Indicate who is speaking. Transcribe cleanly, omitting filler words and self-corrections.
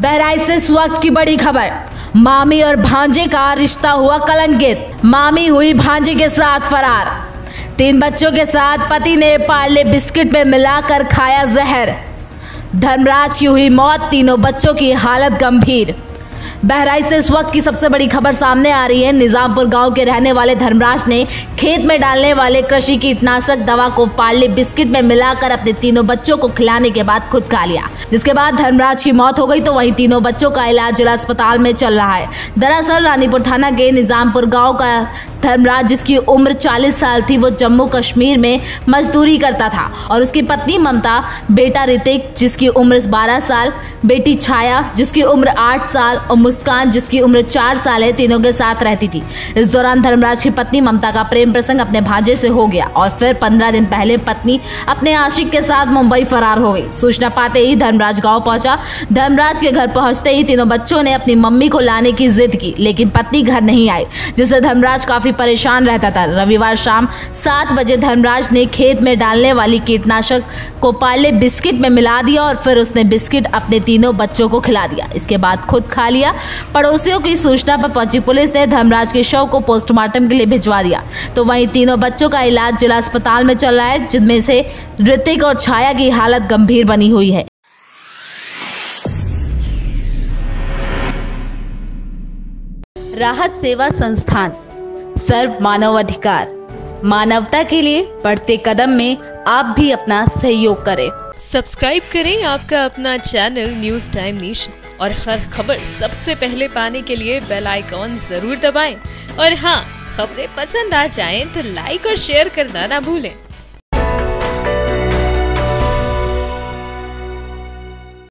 Speaker 1: बहराइच से इस वक्त की बड़ी खबर। मामी और भांजे का रिश्ता हुआ कलंकित। मामी हुई भांजे के साथ फरार। 3 बच्चों के साथ पति ने पार्ले बिस्किट में मिलाकर खाया जहर। धर्मराज की हुई मौत, तीनों बच्चों की हालत गंभीर। बहराइच से इस वक्त की सबसे बड़ी खबर सामने आ रही है। निजामपुर गांव के रहने वाले धर्मराज ने खेत में डालने वाले कृषि कीटनाशक दवा को पार्ले बिस्किट में मिलाकर अपने तीनों बच्चों को खिलाने के बाद खुद खा लिया, जिसके बाद धर्मराज की मौत हो गई। तो वहीं तीनों बच्चों का इलाज जिला अस्पताल में चल रहा है। दरअसल रानीपुर थाना के निजामपुर गाँव का धर्मराज, जिसकी उम्र 40 साल थी, वो जम्मू कश्मीर में मजदूरी करता था और उसकी पत्नी ममता, बेटा ऋतिक जिसकी उम्र 12 साल, बेटी छाया जिसकी उम्र 8 साल और मुस्कान जिसकी उम्र 4 साल है, तीनों के साथ रहती थी। इस दौरान धर्मराज की पत्नी ममता का प्रेम प्रसंग अपने भांजे से हो गया और फिर 15 दिन पहले पत्नी अपने आशिक के साथ मुंबई फरार हो गई। सूचना पाते ही धर्मराज गाँव पहुंचा। धर्मराज के घर पहुंचते ही तीनों बच्चों ने अपनी मम्मी को लाने की जिद की, लेकिन पत्नी घर नहीं आई, जिससे धर्मराज काफी परेशान रहता था। रविवार शाम 7 बजे धर्मराज ने खेत में डालने वाली कीटनाशक को पार्ले बिस्किट में मिला दिया और फिर उसने बिस्किट अपने तीनों बच्चों को खिला दिया। इसके बाद खुद खा लिया। पड़ोसियों की सूचना पर पहुंची पुलिस ने धर्मराज के शव को पोस्टमार्टम के लिए भिजवा दिया। तो वहीं तीनों बच्चों का इलाज जिला अस्पताल में चल रहा है, जिनमें से ऋतिक और छाया की हालत गंभीर बनी हुई है। राहत सेवा संस्थान, सर्व मानव अधिकार, मानवता के लिए बढ़ते कदम में आप भी अपना सहयोग करें।
Speaker 2: सब्सक्राइब करें आपका अपना चैनल न्यूज टाइम नेशन और हर खबर सबसे पहले पाने के लिए बेल आइकॉन जरूर दबाएं। और हाँ, खबरें पसंद आ जाएं तो लाइक और शेयर करना ना भूलें।